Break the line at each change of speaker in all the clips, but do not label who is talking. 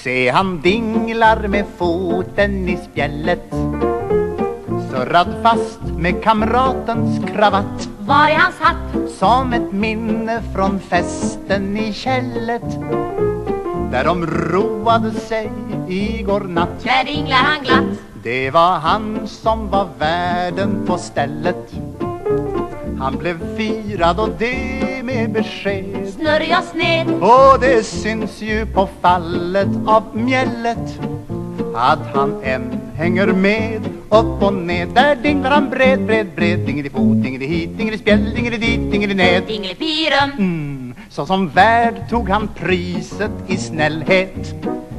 Se, han dinglar med foten i spjället, surrad fast med kamratens kravatt.
Var är hans hatt?
Som ett minne från festen i kället, där de roade sig igår natt.
Där dinglar han glatt.
Det var han som var värden på stället. Han blev firad och det med besked.
Snurrig och sned.
Och det syns ju på fallet av mjället att han än hänger med upp och ned. Där dinglar han bred, bred, bred. Dingeli fot, dingeli hit, dingeli spjäll, dingeli dit, dingeli ned.
Dingeli pirum.
Så som värd tog han priset i snällhet.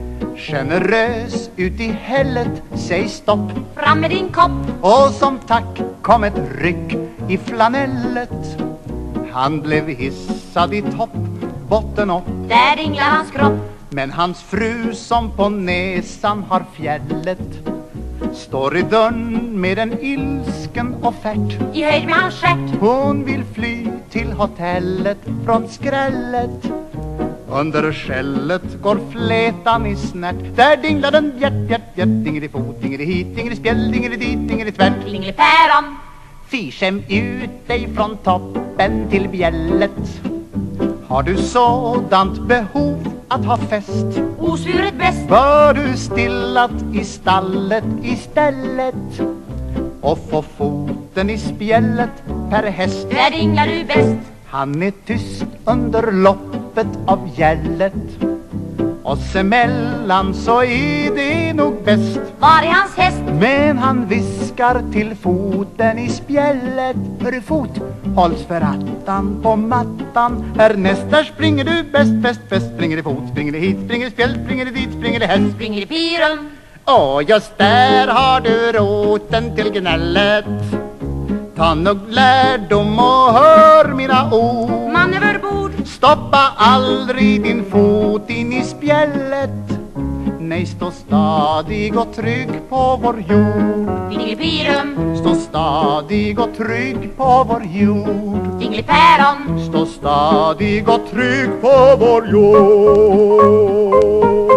Generös ut i hället, säg stopp.
Fram med din kopp.
Och som tack kom ett ryck i flanellet. Han blev hissad i topp, botten upp.
Där dinglar hans kropp.
Men hans fru som på näsan har fjället står i dörren med en ilsken offert.
I höjd med hans stjärt.
Hon vill fly till hotellet från skrället. Under skället går flätan i snärt. Där dinglar den hjärt, hjärt, hjärt. Dingeli fot, dingeli hit, dingeli spjäll, dingeli dit, dingeli tvärt.
Dingeli päron.
Fy, skäm ut dig från toppen till bjället. Har du sådant behov att ha fest,
Osvuret bäst.
bör du stillat i stallet istället och få foten i spjället per häst.
Där dinglar du bäst.
Han är tyst under loppet av gället, oss emellan så är det nog bäst.
Var är hans häst?
Men han viskar till foten i spjället. Hörru fot, hålls för attan på mattan. Härnäst där springer du bäst, bäst, bäst. Springer i fot, springer i hit, springer i spjäll, springer i dit, springer i häst.
Springer i pirum.
Och just där har du roten till gnället. Ta nog lärdom och hör mina ord.
Man över bord.
Stoppa aldrig din fot in i spjället. Nej, stå stadig och trygg på vår jord.
Dingeli pirum.
Stå stadig och trygg på vår jord.
Dingeli päron.
Stå stadig och trygg på vår jord.